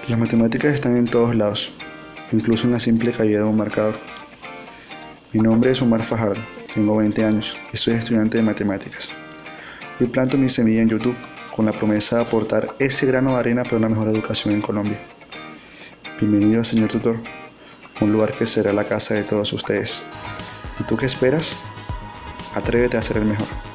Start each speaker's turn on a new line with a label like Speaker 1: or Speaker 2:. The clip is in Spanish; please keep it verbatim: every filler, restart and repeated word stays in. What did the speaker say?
Speaker 1: Las matemáticas están en todos lados, incluso en la simple caída de un marcador. Mi nombre es Omar Fajardo, tengo veinte años y soy estudiante de matemáticas. Hoy planto mi semilla en YouTube con la promesa de aportar ese grano de arena para una mejor educación en Colombia. Bienvenido, señor tutor, un lugar que será la casa de todos ustedes. ¿Y tú qué esperas? Atrévete a ser el mejor.